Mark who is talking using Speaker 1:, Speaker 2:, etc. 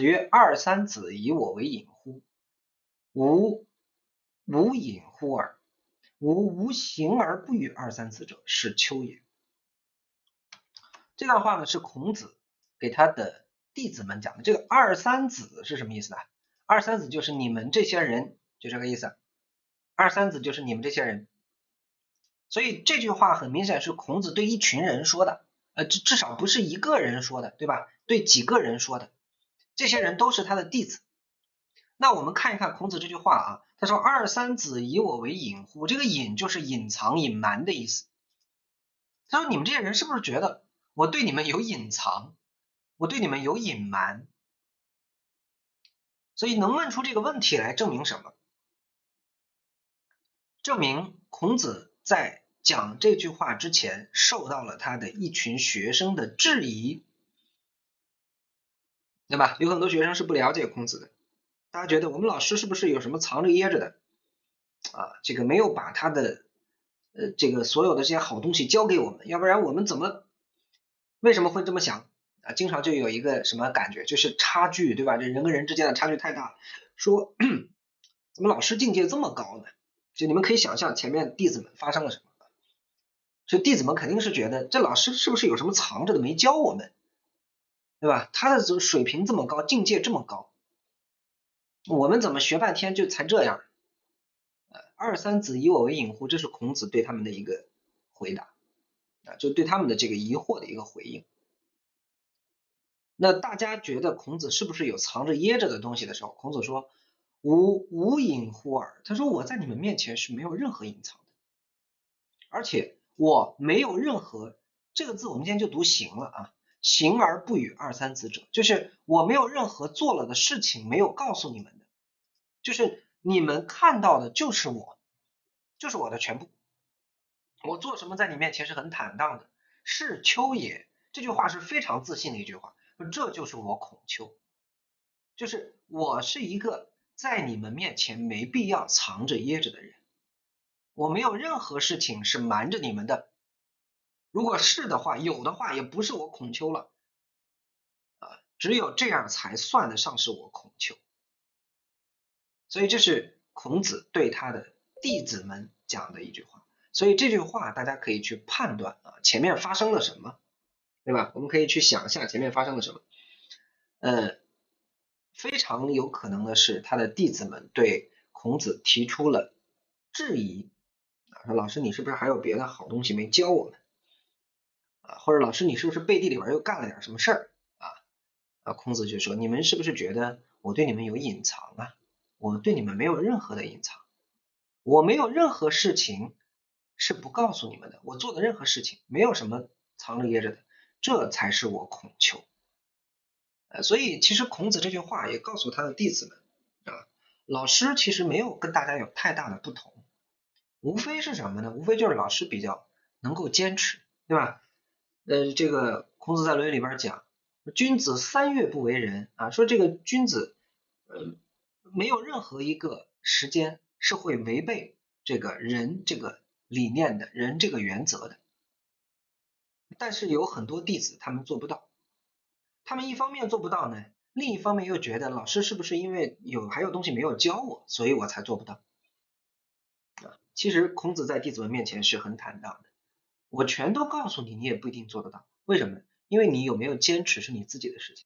Speaker 1: 曰：二三子以我为隐乎？吾无隐乎耳。吾无形而不与二三子者，是丘也。这段话呢是孔子给他的弟子们讲的。这个二三子是什么意思呢？二三子就是你们这些人，就这个意思。二三子就是你们这些人。所以这句话很明显是孔子对一群人说的，至少不是一个人说的，对吧？对几个人说的，这些人都是他的弟子。那我们看一看孔子这句话啊，他说二三子以我为隐乎？这个隐就是隐藏、隐瞒的意思。他说你们这些人是不是觉得我对你们有隐藏，我对你们有隐瞒？所以能问出这个问题来证明什么？证明孔子在讲这句话之前受到了他的一群学生的质疑，对吧？有很多学生是不了解孔子的，大家觉得我们老师是不是有什么藏着掖着的啊？这个没有把他的这个所有的这些好东西交给我们，要不然我们为什么会这么想啊？经常就有一个什么感觉，就是差距，对吧？这人跟人之间的差距太大了，说怎么老师境界这么高呢？就你们可以想象前面弟子们发生了什么。所以弟子们肯定是觉得这老师是不是有什么藏着的没教我们，对吧？他的水平这么高，境界这么高，我们怎么学半天就才这样？二三子以我为隐乎？这是孔子对他们的一个回答啊，就对他们的这个疑惑的一个回应。那大家觉得孔子是不是有藏着掖着的东西的时候，孔子说吾无隐乎耳。他说我在你们面前是没有任何隐藏的，而且我没有任何，这个字我们今天就读行了啊，行而不与二三子者，就是我没有任何做了的事情没有告诉你们的，就是你们看到的就是我，就是我的全部，我做什么在你面前是很坦荡的，是丘也。这句话是非常自信的一句话，这就是我孔丘，就是我是一个在你们面前没必要藏着掖着的人，我没有任何事情是瞒着你们的，如果是的话，有的话也不是我孔丘了只有这样才算得上是我孔丘。所以这是孔子对他的弟子们讲的一句话。所以这句话大家可以去判断前面发生了什么，对吧？我们可以去想象前面发生了什么。非常有可能的是他的弟子们对孔子提出了质疑说老师你是不是还有别的好东西没教我们或者老师你是不是背地里边又干了点什么事儿孔子就说你们是不是觉得我对你们有隐藏啊？我对你们没有任何的隐藏，我没有任何事情是不告诉你们的，我做的任何事情没有什么藏着掖着的，这才是我孔丘。所以其实孔子这句话也告诉他的弟子们老师其实没有跟大家有太大的不同，无非是什么呢？无非就是老师比较能够坚持，对吧？这个孔子在《论语》里边讲，君子3月不为人说这个君子没有任何一个时间是会违背这个仁这个理念的，仁这个原则的。但是有很多弟子他们做不到，他们一方面做不到呢，另一方面又觉得老师是不是因为还有东西没有教我，所以我才做不到其实孔子在弟子们面前是很坦荡的，我全都告诉你，你也不一定做得到。为什么呢？因为你有没有坚持是你自己的事情。